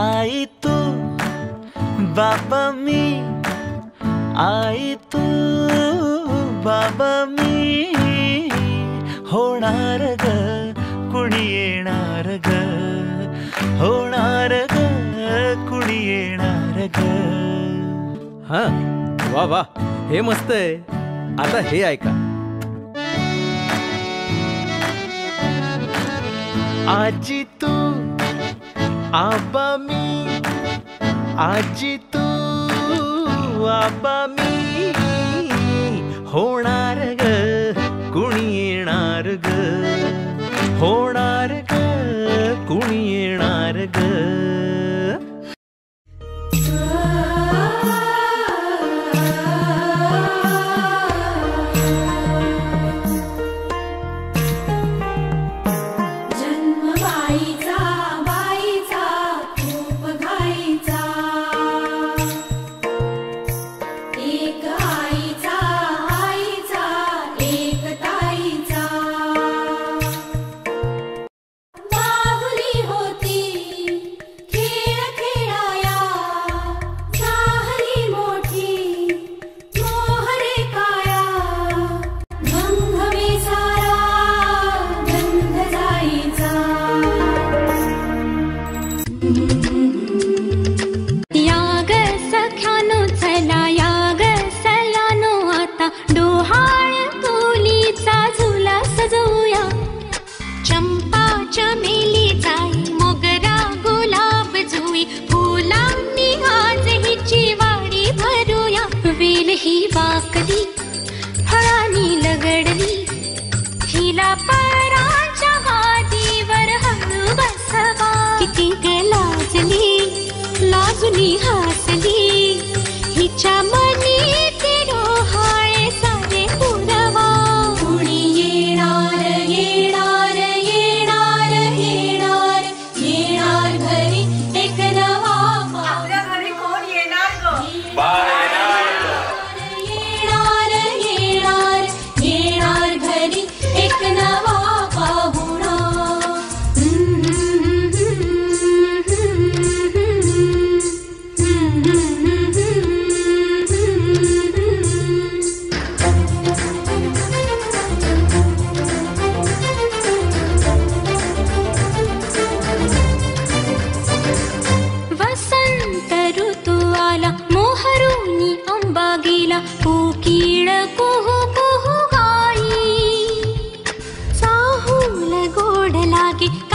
आई तू बाबा मी, आई तू बाबा मी, होणार ग कुणी येणार ग, होणार ग कुणी येणार ग. हा वा वा, हे मस्त आहे. आता हे ऐका. आजी तू आबा मी, आजी तू आबा मी, होणार ग कुणी येणार ग, होणार ग कुणी येणार ग. गोड लागे